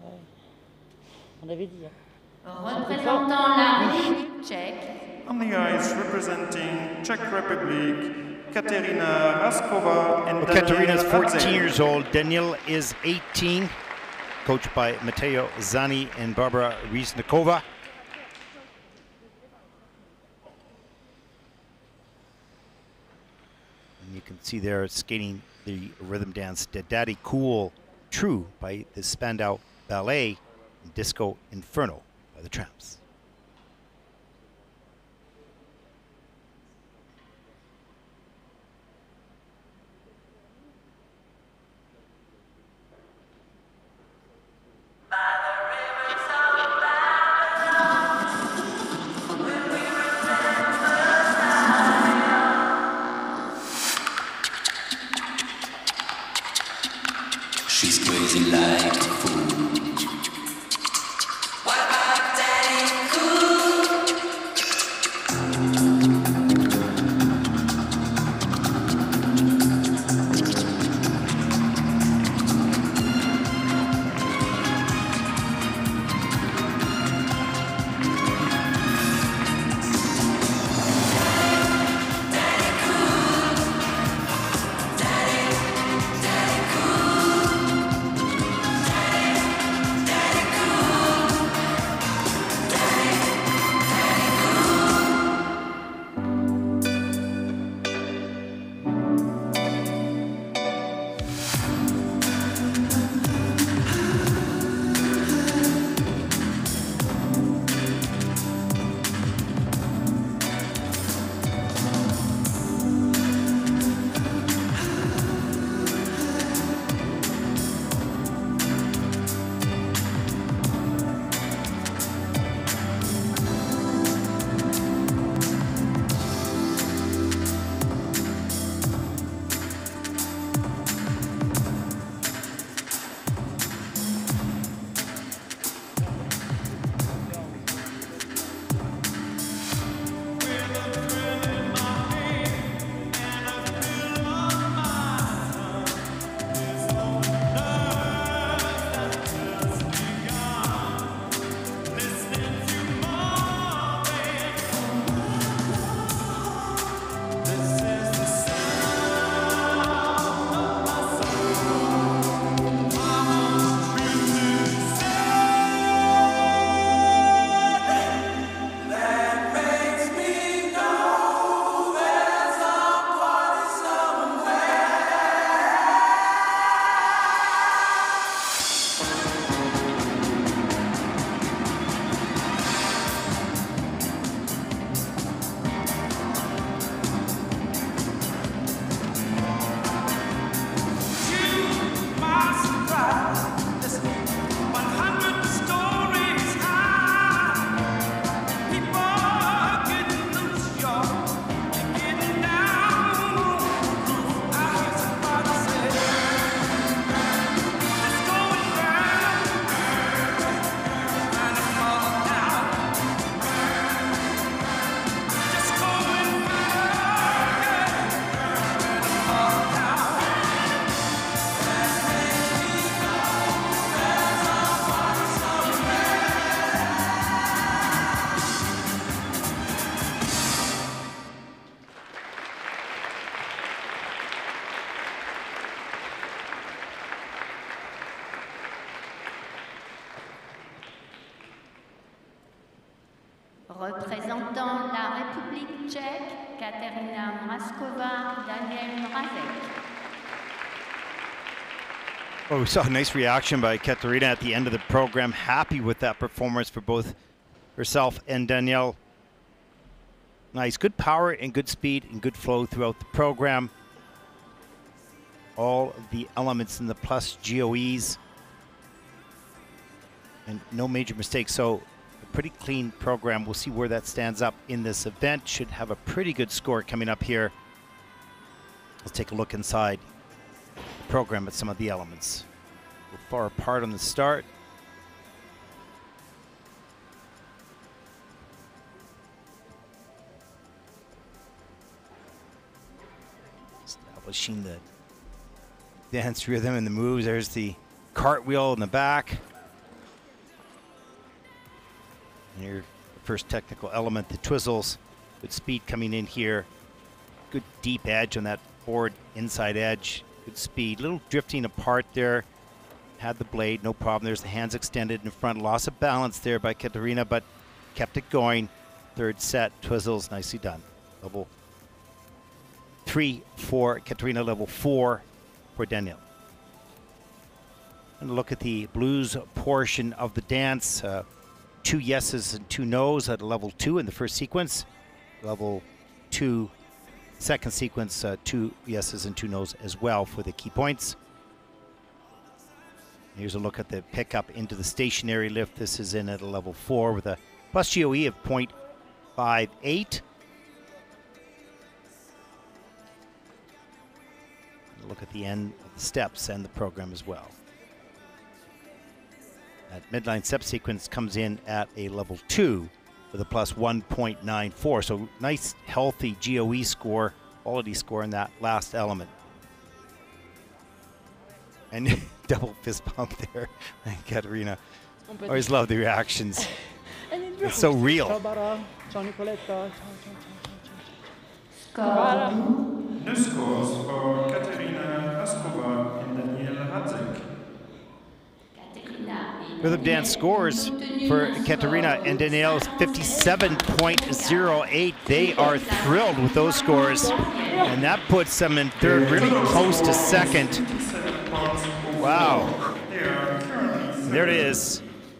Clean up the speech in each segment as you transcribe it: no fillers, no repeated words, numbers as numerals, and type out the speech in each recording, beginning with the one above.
On avait dit. Représentant la République tchèque. On the ice, representing Czech Republic, Katerina MRAZKOVA and Katerina is 14 MRAZEK. years old. Daniel is 18, coached by Matteo Zani and Barbara MRAZKOVA. And you can see there skating the rhythm dance Daddy Cool True by the Spandau Ballet and Disco Inferno by the Tramps. She's crazy like the fool. What about Daddy Cool? Représentant la République tchèque, Katerina MRAZKOVA, Daniel MRAZEK. Well, we saw a nice reaction by Katerina at the end of the program. Happy with that performance for both herself and Danielle. Nice, good power and good speed and good flow throughout the program. All of the elements in the plus GOEs. And no major mistakes, so a pretty clean program. We'll see where that stands up in this event. Should have a pretty good score coming up here. Let's take a look inside the program at some of the elements. We're far apart on the start. Establishing the dance rhythm and the moves. There's the cartwheel in the back. And your first technical element, the twizzles. Good speed coming in here. Good deep edge on that forward inside edge. Good speed. Little drifting apart there. Had the blade, no problem. There's the hands extended in front. Loss of balance there by Katerina, but kept it going. Third set, twizzles, nicely done. Level 3 for Katerina, level 4 for Daniel. And look at the blues portion of the dance. 2 yeses and 2 nos at level 2 in the first sequence. Level 2, second sequence, 2 yeses and 2 nos as well for the key points. Here's a look at the pickup into the stationary lift. This is in at a level 4 with a plus GOE of 0.58. Look at the end of the steps and the program as well. That midline step sequence comes in at a level 2 with a plus 1.94. So nice, healthy GOE score, quality score in that last element. And double fist bump there, Katerina. Always love the reactions. It's so real. New scores for Katerina MRAZKOVA and Daniel MRAZEK. Rhythm dance scores for Katerina and Daniel is 57.08. They are thrilled with those scores, and that puts them in third, really close to second. Wow. There it is.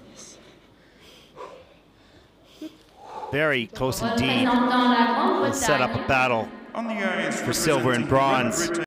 Very close indeed. We'll set up a battle for silver and bronze.